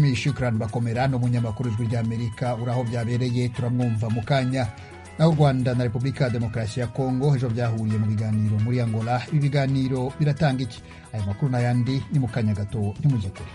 Shukran Bakomera n'umunyamakuru w'Ijwi ry'Amerika uraho byabereye turamwumva mu kanya. Naho u Rwanda na Repubulika ya Demokarasi ya Kongo ejo byahuriye mu biganiro muri Angola. Ibi biganiro biratanga iki? Aya makuru n'ayandi ni mu kanya gato ntimujye kure.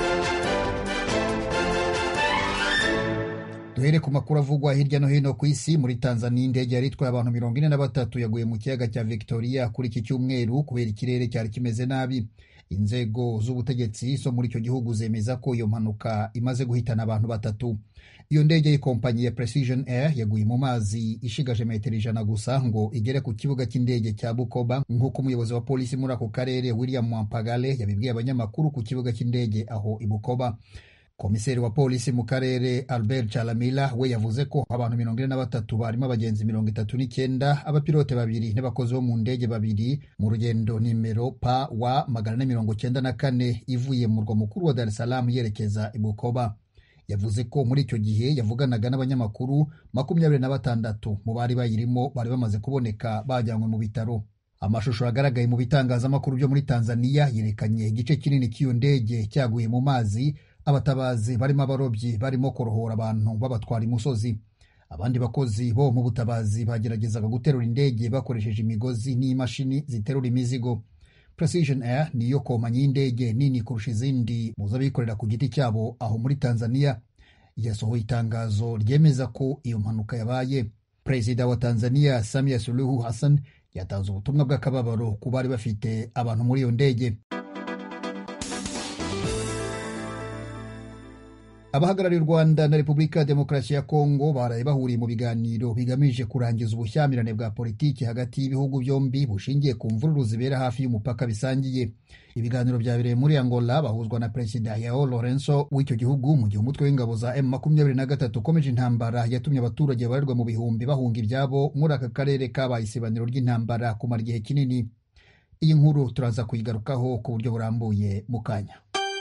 Duhere ku makuru avugwa hirya no hino ku isi. Muri Tanzania indege yari itwaye abantu 43 yaguye mu kiyaga cya Victoria kuri iki cyumweru kubera ikirere cyari kimeze nabi. Inzego z'ubutegetsi zo muri icyo gihugu zemeza ko iyo mpanuka imaze guhitana abantu 3. Iyo ndege y'ikompanyi ya Precision Air yaguye mu mazi ishigaje metero 100 gusa ngo igere ku kibuga cy'indege cya Bukoba, nk'uko umuyobozi wa polisi muri ako karere William Mwampagale yabibwiye abanyamakuru ku kibuga cy'indege aho i Bukoba. Komiseri wa polisi mu karere Albert Chalamila we yavuze ko abantu 43 barimo abagenzi 39, abapilote 2 n'abakozi bo mu ndege 2 mu rugendo nimero PW494 ivuye mu murwa mukuru wa Dar es Salaam yerekeza i Bukoba. Yavuze ko muri icyo gihe yavuganaga n'abanyamakuru 26 mu bari bayirimo bari bamaze kuboneka bajyanywe mu bitaro. Amashusho agaragaye mu bitangazamakuru byo muri Tanzania yerekanye igice kinini cy'iyo ndege cyaguye mu mazi, abatabazi barimo abarobyi barimo korohora abantu babatwara imusozi. Abandi bakozi bo mu butabazi bageragezaga guterura indege bakoresheje imigozi n'imashini ziterura imizigo. Precision Air niyo kompanyi y'indege nini kurusha izindi mu z'abikorera ku giti cyabo aho muri Tanzania. Yasohoye itangazo ryemeza ko iyo mpanuka yabaye. Perezida wa Tanzania Samia Suluhu Hassan yatanze ubutumwa bw'akababaro ku bari bafite abantu muri iyo ndege. Abahagarariye u Rwanda na Repubulika ya Demokarasi ya Kongo baraye bahuriye mu biganiro bigamije kurangiza ubushyamirane bwa politiki hagati y'ibihugu byombi bushingiye ku mvururu zibera hafi y'umupaka bisangiye. Ibiganiro byabereye muri Angola bahuzwa na Perezida João Lourenço w'icyo gihugu mu gihe umutwe w'ingabo za M23 ukomeje intambara yatumye abaturage barirwa mu bihumbi bahunga ibyabo muri aka karere kabaye isibaniro ry'intambara kumara igihe kinini. Iyi nkuru turaza kuyigarukaho ku buryo burambuye mu kanya.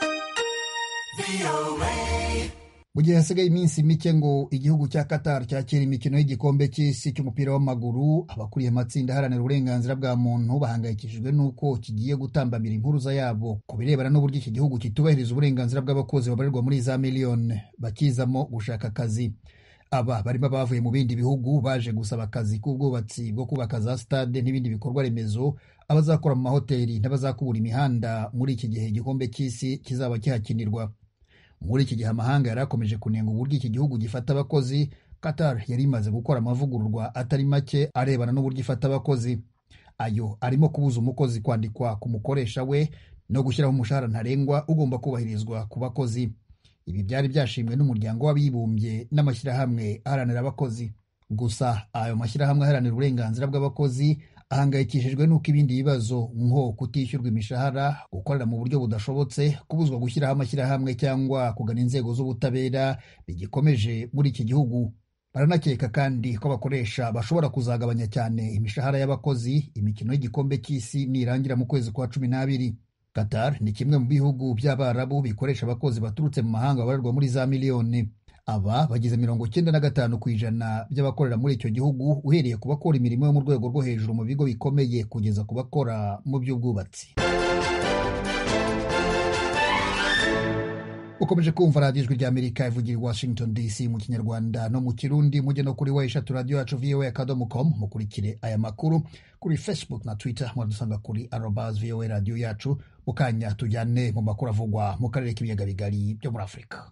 Mu gihe hasigaye iminsi mike ngo igihugu cya Qatar cyakira imikino y'igikombe cy'isi cy'umupira w'amaguru, abakuriye amatsinda aharanira uburenganzira bwa muntu bahangayikishijwe n'uko kigiye gutambamira impuruza yabo ku birebana n'uburyo iki gihugu kitubahiriza uburenganzira bw'abakozi babarirwa muri za miliyoni bakizamo gushaka akazi. Aba barimo bavuye mu bindi bihugu baje gusaba akazi k'ubwubatsi bwo kubaka za stade n'ibindi bikorwa remezo, abazakora mu mahoteli n'abazakubura imihanda muri iki gihe igikombe cy'isi kizaba kihakinirwa. Muri iki gihe amahanga yarakomeje kunenga uburyo iki gihugu gifata abakozi. Qatar yari imaze gukora amavugururwa atari make arebana n'uburyo ifata abakozi. Ayo arimo kubuza umukozi kwandikwa ku mukoresha we no gushyiraho umushahara ntarengwa ugomba kubahirizwa ku bakozi. Ibi byari byashimwe n'umuryango w'abibumbye n'amashyirahamwe aharanira abakozi. Gusa ayo mashyirahamwe aharanira uburenganzira bw'abakozi ahangayikishijwe n'uko ibindi bibazo nko kutishyurwa imishahara, gukorera mu buryo budashobotse, kubuzwa gushyiraho amashyirahamwe cyangwa kugana inzego z'ubutabera bigikomeje muri iki gihugu. Baranakeka kandi ko abakoresha bashobora kuzagabanya cyane imishahara y'abakozi imikino y'igikombe cy'isi nirangira mu kwezi kwa 12. Qatar ni kimwe mu bihugu by'Abarabu bikoresha abakozi baturutse mu mahanga babarirwa muri za miliyoni. Aba bagize 95% by'abakorera muri icyo gihugu, uhereye ku bakora imirimo yo mu rwego rwo hejuru mu bigo bikomeye kugeza ku bakora mu by'ubwubatsi. Ukomeje kumva radiyo Ijwi ry'Amerika ivugira i Washington DC mu Kinyarwanda no mu Kirundi. Mujye no kuri eshatu radio yacu voa.com, mukurikire aya makuru kuri Facebook na Twitter, mwadusanga kuri @voa radio yacu. Mukanya tujyane mu makuru avugwa mu karere k'ibiyaga bigari byo muri Afurika.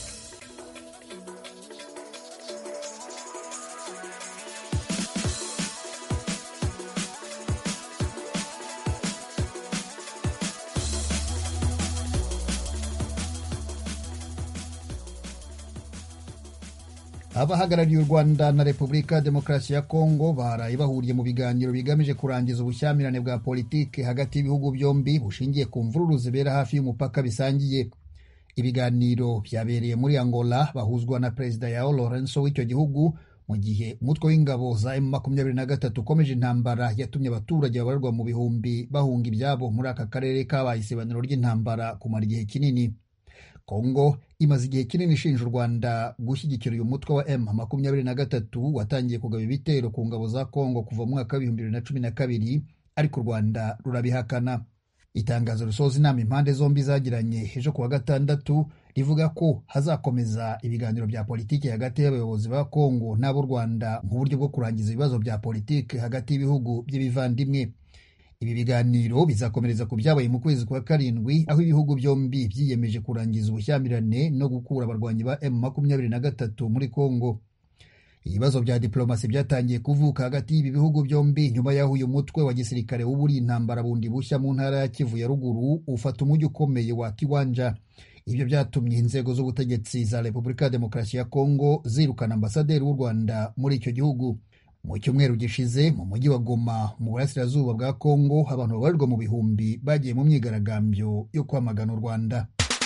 Abahagarariye u Rwanda na Repubulika ya Demokarasi ya Kongo baraye bahuriye mu biganiro bigamije kurangiza ubushyamirane bwa politiki hagati y'ibihugu byombi bushingiye ku mvururu zibera hafi y'umupaka bisangiye. Ibiganiro byabereye muri Angola bahuzwa na Perezida João Lourenço w'icyo gihugu mu gihe umutwe w'ingabo za M23 ukomeje intambara yatumye abaturage babarirwa mu bihumbi bahunga ibyabo muri aka karere kabaye isibaniro ry'intambara kumara igihe kinini. Kongo imaze igihe kinini ishinja u Rwanda gushyigikira uyu mutwe wa M23 watangiye kugaba ibitero ku ngabo za Kongo kuva mu mwaka wa 2012, ariko u Rwanda rurabihakana. Itangazo risoza inama impande zombi zagiranye ejo kuwa gatandatu ivuga ko hazakomeza ibiganiro bya politiki hagati y'abayobozi ba Kongo n'ab'u Rwanda nk'uburyo bwo kurangiza ibibazo bya politiki hagati y'ibihugu by'ibivandimwe. Ibi biganiro bizakomereza ku byabaye mu kwezi kwa karindwi, aho ibihugu byombi byiyemeje kurangiza ubushyamirane no gukura abarwanyi ba M23 muri Kongo. Ibibazo bya diplomasi byatangiye kuvuka hagati y'ibi bihugu byombi nyuma y'aho uyu mutwe wa gisirikare w'uburi intambara bundi bushya mu ntara ya Kivu ya ruguru ufata umujyi ukomeye wa Kiwanja. Ibyo byatumye inzego z'ubutegetsi za Repubulika ya Demokarasi ya Kongo zirukana ambasaderi w'u Rwanda muri icyo gihugu. Mu cyumweru gishize mu mujyi wa Goma mu burasirazuba bwa Kongo, abantu babarirwa mu bihumbi bagiye mu myigaragambyo yo kwamagana u Rwanda.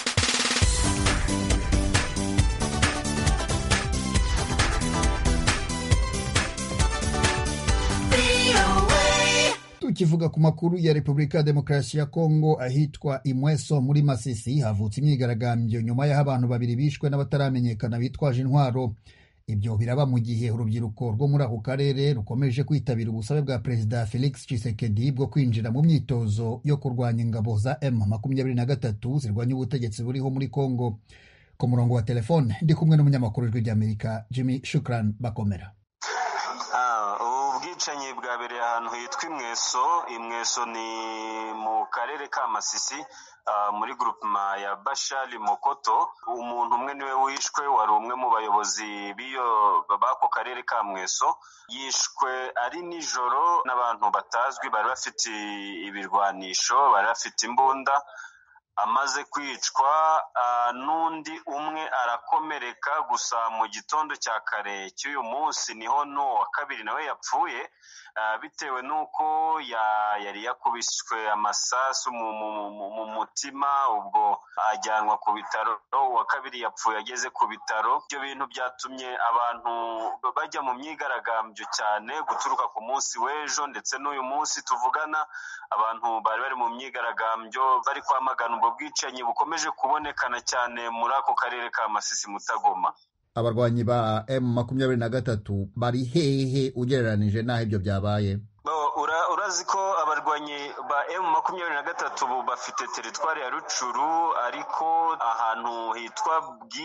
Tukivuga ku makuru ya Repubulika ya Demokarasi ya Kongo, ahitwa Imweso muri Masisi havutse imyigaragambyo nyuma y'aho abantu babiri bishwe n'abataramenyekana bitwaje intwaro. Ibyo biraba mu gihe urubyiruko rwo muri ako karere rukomeje kwitabira ubusabe bwa Perezida Felix Tshisekedi bwo kwinjira mu myitozo yo kurwanya ingabo za M23 zirwanya ubutegetsi buriho muri Kongo. Ku murongo wa telefone ndi kumwe n'umunyamakuru w'Ijwi ry'Amerika Jimmy Shukran Bakomera. Ubwicanyi bwabereye ahantu hitwa Imweso ni mu karere ka Masisi, muri groupement ya Bashali Mokoto. Umuntu umwe niwe wishwe, wari umwe mu bayobozi bako karere ka Mweso. Yishwe ari nijoro n'abantu batazwi, bari bafite ibirwanisho, bari bafite imbunda. Amaze kwicwa n'undi umwe arakomereka, gusa mu gitondo cya kare cy'uyu munsi niho wa kabiri nawe yapfuye, bitewe n'uko yari yakubiswe amasasu mu mutima, ubwo ajyanwa ku bitaro. Uwa kabiri yapfuye ageze ku bitaro. Ibyo bintu byatumye abantu bajya mu myigaragambyo cyane, guturuka ku munsi w'ejo ndetse n'uyu munsi tuvugana, abantu bari mu myigaragambyo bari kwamagana ubwo bwicanyi bukomeje kubonekana cyane muri ako karere ka Masisi Mutagoma. Abarwanyi ba M23 bari hehe ugereranije n'aho ibyo byabaye? Urazi ko abarwanyi ba M23 bafite teritwari ya Rucuru, ariko ahantu hitwa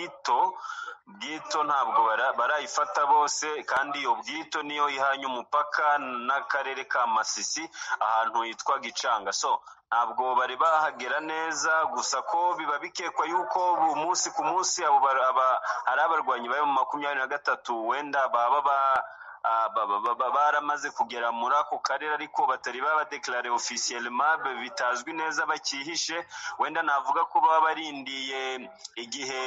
Bwito ntabwo barayifata bose, kandi iyo Bwito niyo ihanye umupaka n'akarere ka Masisi ahantu hitwa Gicanga. Ntabwo bari bahagera neza, gusa ko biba bikekwa yuko umunsi ku munsi hari abarwanyi ba M23 wenda baba baramaze kugera muri ako karere, ariko batari babadeklare officiellement, bitazwi neza bakihishe. Wenda navuga ko baba barindiye igihe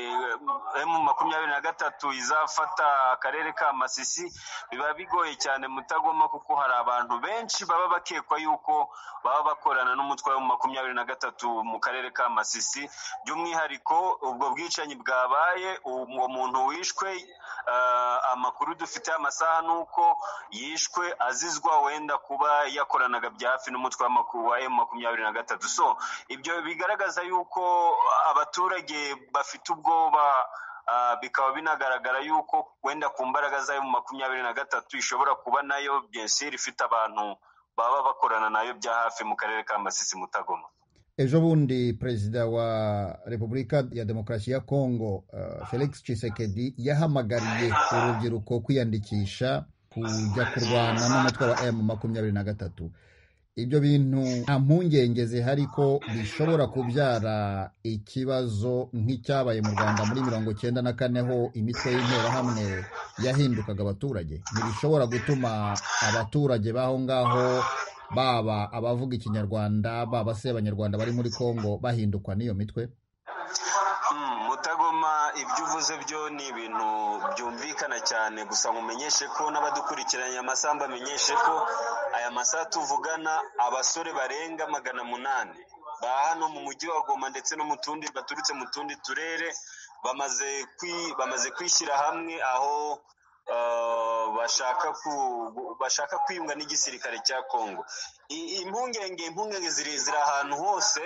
M23 izafata akarere ka Masisi. Biba bigoye cyane Mutagoma, kuko hari abantu benshi baba bakekwa yuko baba bakorana n'umutwe wa M23 mu karere ka Masisi. By'umwihariko ubwo bwicanyi bwabaye, uwo muntu wishwe, amakuru dufite amasaha nuko yishwe azizwa wenda kuba yakoranaga bya hafi n'umutwe wa M23. Ibyo bigaragaza yuko abaturage bafite ubwoba, bikaba binagaragara yuko wenda ku mbaraga za M23 ishobora kuba nayo bien sûr ifite abantu baba bakorana nayo bya hafi mu karere ka Masisi Mutagoma. Ejo bundi Perezida wa Repubulika ya Demokarasi ya Kongo Felix Tshisekedi yahamagariye urubyiruko kwiyandikisha kujya kurwana n'umutwe wa M23. Ibyo bintu nta mpungenge zihari ko bishobora kubyara ikibazo nk'icyabaye mu Rwanda muri 1994 ho imitwe y'interahamwe yahindukaga abaturage? Ntibishobora gutuma abaturage baho ngaho, baba abavuga Ikinyarwanda, baba se abanyarwanda bari muri Kongo, bahindukwa n'iyo mitwe? Mutagoma, ibyo uvuze byo ni ibintu byumvikana cyane, gusa mumenyeshe ko n'abadukurikiranye amasamba amenyeshe ko aya masaha tuvugana abasore barenga 800 ba hano mu mujyi wa Goma ndetse no baturutse mu tundi turere bamaze kwishyira hamwe, aho bashaka kwiyunga n'igisirikare cya Kongo. Impungenge ziri ahantu hose.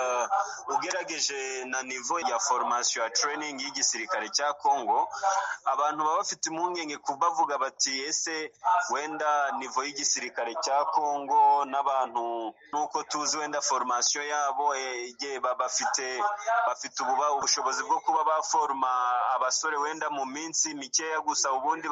Ugerageje na niveau ya formation ya training y'igisirikare cya Kongo, abantu baba bafite impungenge bavuga bati ese wenda niveau y'igisirikare cya Kongo n'abantu nuko tuzi wenda formation yabo bafite ubushobozi bwo kuba baforma abasore wenda mu minsi mikeya gusa, ubundi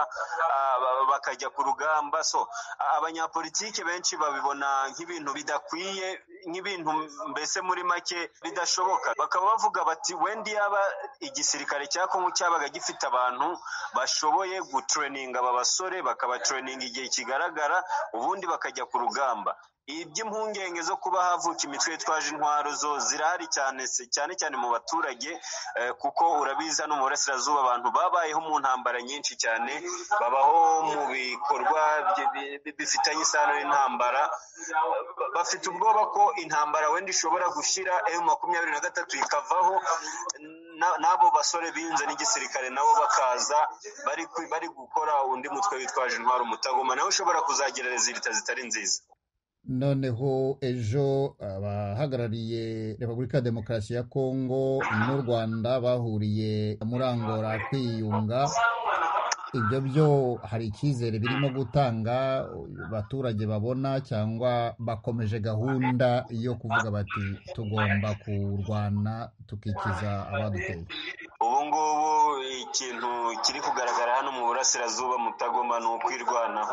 bakajya ku rugamba. So abanyapolitike benshi babibona nk'ibintu bidakwiye, nk'ibintu mbese muri make bidashoboka. Bakaba bavuga bati wenda yaba igisirikare cya Kongo cyabaga gifite abantu bashoboye gutraininga aba basore, bakabatraininga igihe kigaragara, ubundi bakajya ku rugamba. Iby'impungenge zo kuba havuka imitwe yitwaje intwaro zo zirahari cyane mu baturage, kuko urabizi hano mu burasirazuba abantu babayeho mu ntambara nyinshi cyane, babaho mu bikorwa bifitanye isano n'intambara. Bafite ubwoba ko intambara wenda ishobora gushyira M23 ikavaho, n'abo basore binze n'igisirikare nabo bakaza bari gukora undi mutwe witwaje intwaro Mutagoma, nawe ushobora kuzagira resulta zitari nziza. Noneho ejo abahagarariye Repubulika ya Demokarasi ya Kongo n'u Rwanda bahuriye muri Angola kwiyunga. Ibyo byo hari icyizere birimo gutanga abaturage babona, cyangwa bakomeje gahunda yo kuvuga bati tugomba kurwana tukikiza abaduteye? Ubu ngubu ikintu kiri kugaragara hano mu burasirazuba Mutagoma ni ukwirwanaho.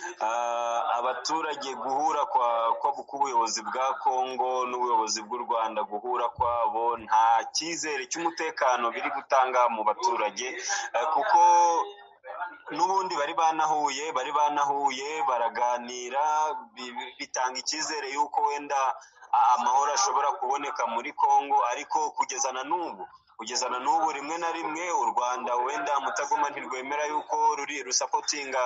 Abaturage guhura k'ubuyobozi bwa Kongo n'ubuyobozi bw'u Rwanda, guhura kwabo nta cyizere cy'umutekano biri gutanga mu baturage, kuko n'ubundi bari banahuye baraganira, bitanga icyizere y'uko wenda amahoro ashobora kuboneka muri Kongo. Ariko kugeza na n'ubu rimwe na rimwe u Rwanda wenda Mutagoma ntirwemera yuko rusapotinga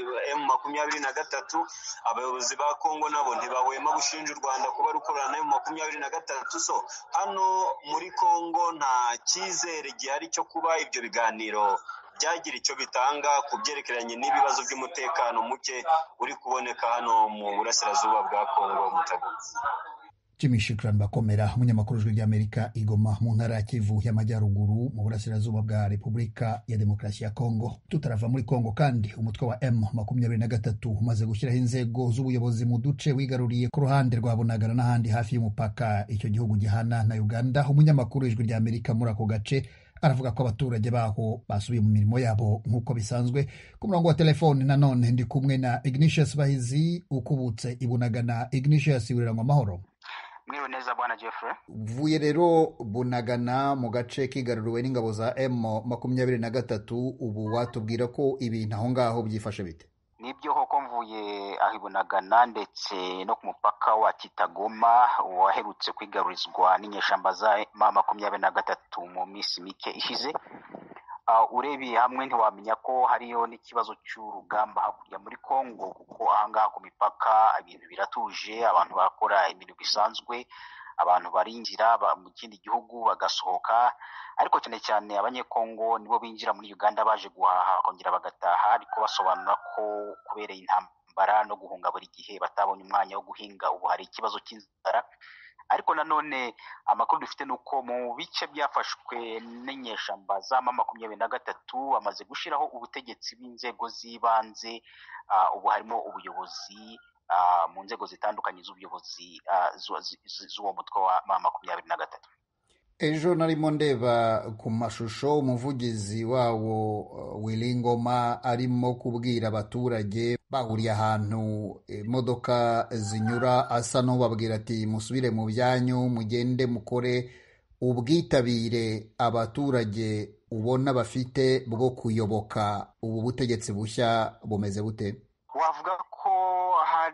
M23. Abayobozi ba Kongo nabo ntibahwema gushinja u Rwanda kuba rukorana na M23. So hano muri Kongo nta cyizere gihari cyo kuba ibyo biganiro byagira icyo bitanga ku byerekeranye n'ibibazo by'umutekano muke uri kuboneka hano mu burasirazuba bwa Kongo Mutagoma. Jimmy Shikran Bakomera, umunyamakuru w'Ijwi ry'Amerika i Goma mu ntara ya Kivu y'Amajyaruguru mu burasirazuba bwa Repubulika ya Demokarasi ya Kongo. Tutarava muri Kongo kandi, umutwe wa M23 umaze gushyiraho inzego z'ubuyobozi mu duce wigaruriye ku ruhande rwa Bunagana n'ahandi hafi y'umupaka icyo gihugu gihana na Uganda. Umunyamakuru w'Ijwi ry'Amerika muri ako gace aravuga ko abaturage baho basubiye mu mirimo yabo nk'uko bisanzwe. Ku murongo wa telefone nanone ndi kumwe na Ignatius Bahizi ukubutse i Bunagana. Ignatius, wiriranywa amahoro? Mwiriwe neza bwana Jeffrey. Vuye rero Bunagana mu gace kigaruriwe n'ingabo za M23, ubu watubwira ko ibintu aho ngaho byifashe bite? Nibyo koko mvuye aho Bunagana ndetse no ku mupaka wa Kitagoma waherutse kwigarurizwa n'inyeshamba za M23 mu minsi mike ishize. Urebiye hamwe ntiwamenya ko hariyo n'ikibazo cy'urugamba hakurya muri Kongo, kuko ahangaha ku mipaka ibintu biratuje, abantu bakora ibintu bisanzwe, abantu barinjira mu kindi gihugu bagasohoka. Ariko cyane cyane abanyekongo nibo binjira muri Uganda baje guhaha bakongera bagataha, ariko basobanura ko kubereye intambara no guhunga buri gihe batabonye umwanya wo guhinga. Ubu hari ikibazo cy'inzara. Ariko nanone amakuru dufite nuko mu bice byafashwe n'inyeshamba za M23 bamaze gushiraho ubutegetsi bw'inzego z'ibanze. Ubu harimo ubuyobozi mu nzego zitandukanye z'ubuyobozi z'uwo mutwe wa M23. Ejo narimo ndeba ku mashusho umuvugizi wawo Wilingoma arimo kubwira abaturage bahuriye ahantu imodoka zinyura, asa n'ubabwira ati musubire mu byanyu, mugende mukore. Ubwitabire abaturage ubona bafite bwo kuyoboka ubu butegetsi bushya bumeze bute? Wavuga ko hari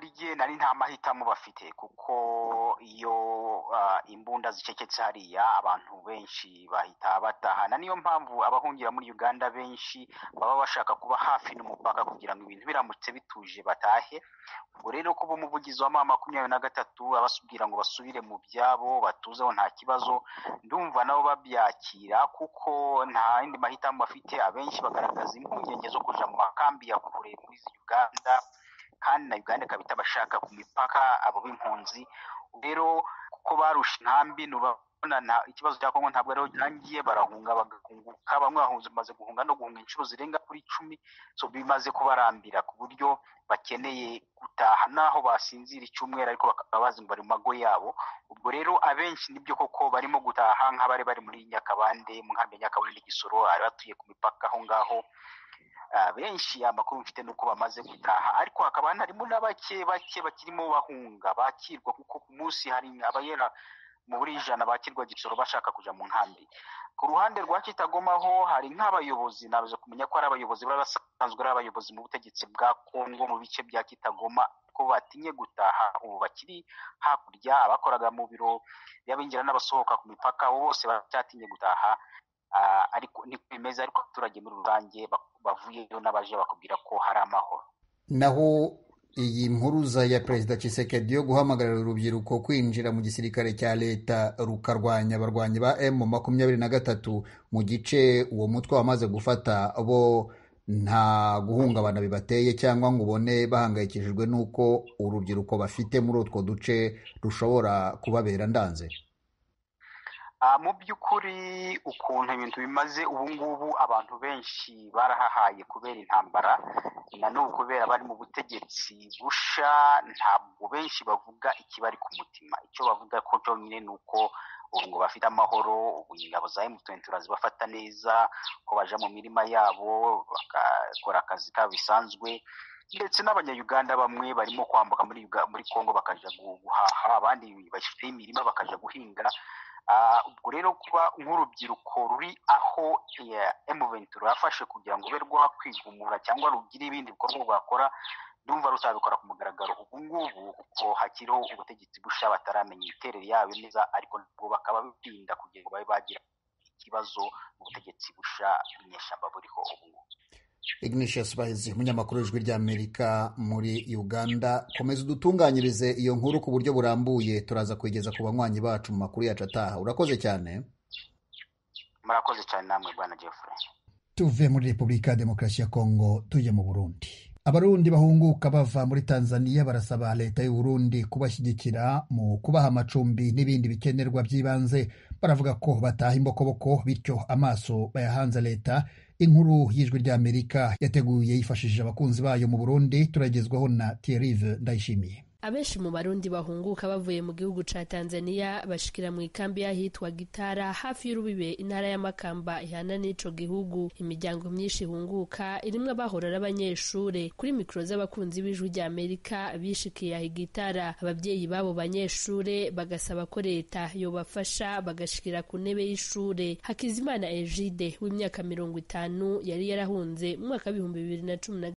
rye nari nta mahitamo bafite, kuko iyo imbunda zicecetse hariya abantu benshi bahita batahana. Niyo mpamvu abahungira muri Uganda benshi baba bashaka kuba hafi n'umupaka kugira ngo ibintu biramutse bituje batahe. Ubwo rero kuba umuvugizi wa M23 abasubwira ngo basubire mu byabo batuzeho nta kibazo, ndumva nabo babyakira kuko nta yindi mahitamo bafite. Abenshi bagaragaza impungenge zo kuja mu makambi ya kure muri Uganda, kandi na Uganda ikaba itabashaka ku mipaka abo b'impunzi. Rero kuko barusha intambi nubona ikibazo cya Kongo ntabwo rero cyangiye, barahunga bagahunguka, bamwe bamaze guhunga no guhunga inshuro zirenga kuri 10, so bimaze kubarambira ku buryo bakeneye gutaha naho basinzira icyumweru, ariko bakaba bazi ngo bari mu mago yabo. Ubwo rero abenshi nibyo koko barimo gutaha, nk'abari bari muri Nyakabande, mu nkambi ya Nyakabande n'Igisoro, ari batuye ku mipaka aho ngaho. Benshi amakuru mfite nuko bamaze gutaha, ariko hakaba harimo na bake bakirimo bahunga bakirwa, kuko ku munsi hari abayera muri 100 bakirwa Gisoro bashaka kuja mu nkambi. Ku ruhande rwa Kitagoma ho hari nk'abayobozi, nabuze kumenya ko ari abayobozi basanzwe ari abayobozi mu butegetsi bwa Kongo mu bice bya Kitagoma, ko batinye gutaha. Ubu bakiri hakurya, abakoraga mu biro y'abinjira n'abasohoka ku mipaka bose bacyatinye gutaha. Ariko ni bimeze, ariko abaturage muri rusange bavuyeyo n'abaje bakubwira ko hari amahoro. Naho iyi mpuruza ya Perezida Tshisekedi yo guhamagarira urubyiruko kwinjira mu gisirikare cya leta rukarwanya abarwanyi ba M23 mu gice uwo mutwe wamaze gufata, bo nta guhungabana bibateye cyangwa ngo ubone bahangayikishijwe n'uko urubyiruko bafite muri utwo duce rushobora kubabera ndanze? Mu by'ukuri ukuntu ibintu bimaze ubu ngubu, abantu benshi barahahaye kubera intambara, na n'ubu kubera bari mu butegetsi busha, ntabwo benshi bavuga ikibari ku mutima. Icyo bavuga ko cyonyine ni uko ubu ngo bafite amahoro, ubu ingabo za M23 zibafata neza, ko baja mu mirima yabo bakakora akazi kabo bisanzwe. Ndetse n'abanyayuganda bamwe barimo kwambuka muri Kongo bakaja guhaha, abandi bafite imirima bakaja guhinga. Ubwo rero kuba nk'urubyiruko ruri aho M23 yafashe kugira ngo ube rwakwigumura cyangwa rugire ibindi bikorwa rwakora, ndumva ruzabikora ku mugaragaro ubu ngubu, kuko hakiriho ubutegetsi busha bataramenya imiterere yayo neza, ariko nabwo bakaba birinda kugira ngo babe bagira ikibazo mu butegetsi busha inyeshyamba buriho ubu ngubu. Ignatius Bahizi, umunyamakuru w'Ijwi ry'Amerika muri Uganda. Komeza udutunganyirize iyo nkuru ku buryo burambuye, turaza kuyigeza ku banywanyi bacu mu makuru yacu ataha. Urakoze cyane. Murakoze cyane namwe bwana Jeffrey. Tuve muri Repubulika ya Demokarasi ya Kongo tujye mu Burundi. Abarundi bahunguka bava muri Tanzania barasaba leta y'u Burundi kubashyigikira mu kubaha amacumbi n'ibindi bikenerwa by'ibanze. Baravuga ko bataha imbokoboko, bityo amaso bayahanze leta. Inkuru y'Ijwi ry'Amerika yateguye yifashishije abakunzi bayo mu Burundi, turagezwaho na Thierry Ndayishimiye. Abenshi mu Barundi bahunguka bavuye mu gihugu ca Tanzania bashikira mu ikambi y'ahitwa Gitara hafi y'urubibe intara ya Makamba ihana n'ico gihugu. Imiryango myinshi ihunguka irimwe abahora n'abanyeshure. Kuri mikro z'abakunzi b'Ijwi ry'Amerika bishikiye aho Gitara, abavyeyi babo banyeshure bagasaba ko leta yobafasha bagashikira ku ntebe y'ishure. Hakizimana Egide w'imyaka 50 yari yarahunze mu mwaka 2010